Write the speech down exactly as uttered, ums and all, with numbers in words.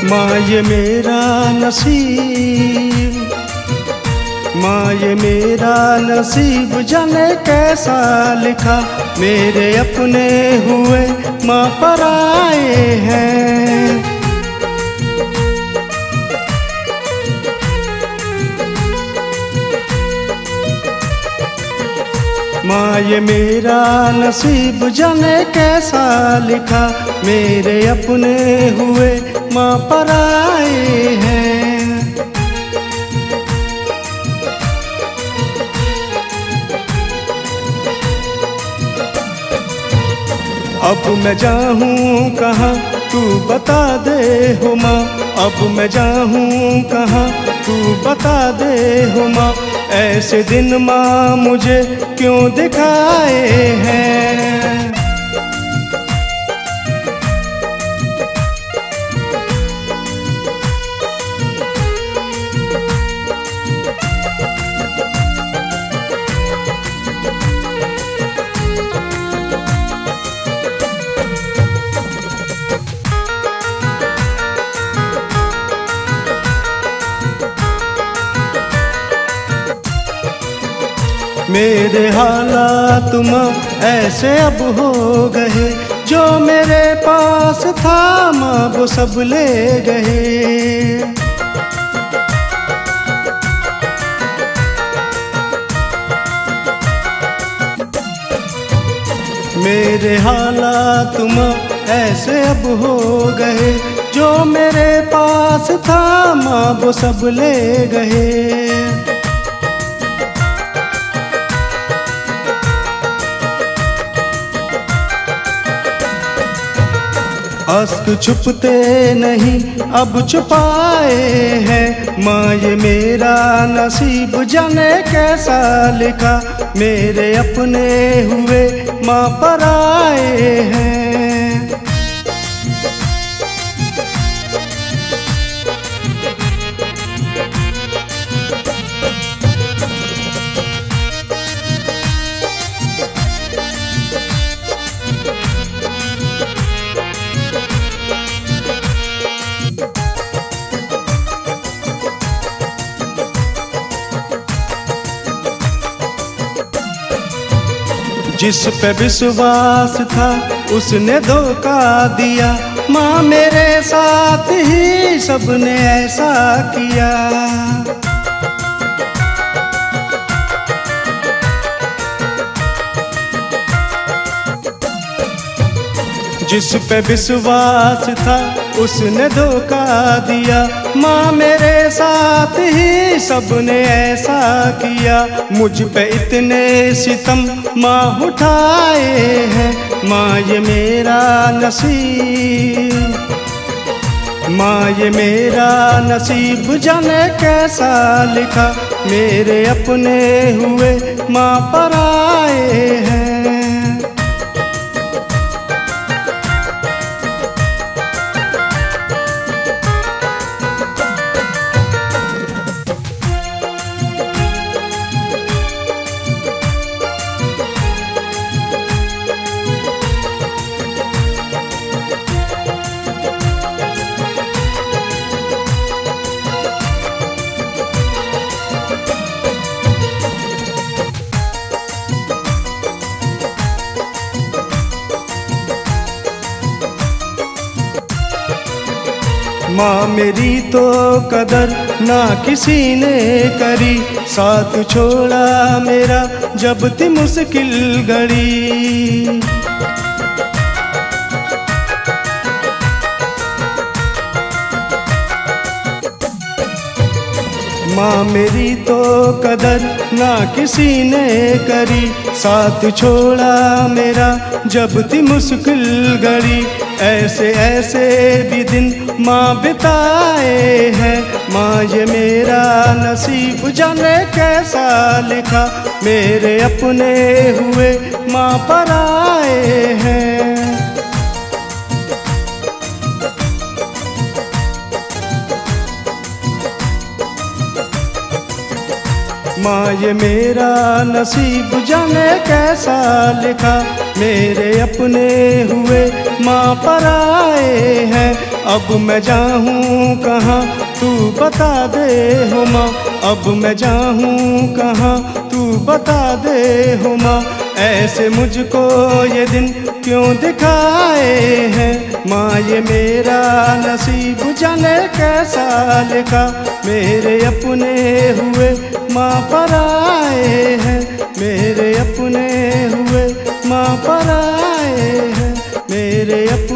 माँ ये मेरा नसीब, माँ ये मेरा नसीब जाने कैसा लिखा, मेरे अपने हुए माँ पराए हैं। माँ ये मेरा नसीब जाने कैसा लिखा, मेरे अपने हुए माँ पराए हैं। अब मैं जाऊँ कहाँ तू बता दे हो माँ, अब मैं जाऊँ कहाँ तू बता दे हो माँ, ऐसे दिन माँ मुझे क्यों दिखाए हैं। मेरे हालात माँ ऐसे अब हो गए, जो मेरे पास था माँ वो सब ले गए। मेरे हालात माँ ऐसे अब हो गए, जो मेरे पास था माँ वो सब ले गए। अश्क छुपते नहीं अब छुपाए हैं, माँ ये मेरा नसीब जाने कैसा लिखा, मेरे अपने हुए माँ पराए हैं। जिस पे विश्वास था उसने धोखा दिया, माँ मेरे साथ ही सबने ऐसा किया। जिस पे विश्वास था उसने धोखा दिया, माँ मेरे साथ ही सबने ऐसा किया। मुझ पे इतने सितम माँ उठाए हैं, माँ ये मेरा नसीब, माँ ये मेरा नसीब जाने कैसा लिखा, मेरे अपने हुए माँ पराए हैं। माँ मेरी तो कदर ना किसी ने करी, साथ छोड़ा मेरा जब थी मुश्किल घड़ी। माँ मेरी तो कदर ना किसी ने करी, साथ छोड़ा मेरा जब थी मुश्किल घड़ी। ऐसे ऐसे भी दिन माँ बिताए हैं, माँ ये मेरा नसीब जाने कैसा लिखा, मेरे अपने हुए माँ पराए हैं। माँ ये मेरा नसीब जाने कैसा लिखा, मेरे अपने हुए माँ पराए हैं। अब मैं जाऊँ कहाँ तू बता दे हो माँ, अब मैं जाऊँ कहाँ तू बता दे हो माँ। ऐसे मुझको ये दिन क्यों दिखाए हैं माँ, ये मेरा नसीब जाने कैसा लिखा। मेरे अपने हुए माँ पराए हैं, मेरे अपने हुए माँ पराए हैं, मेरे अपने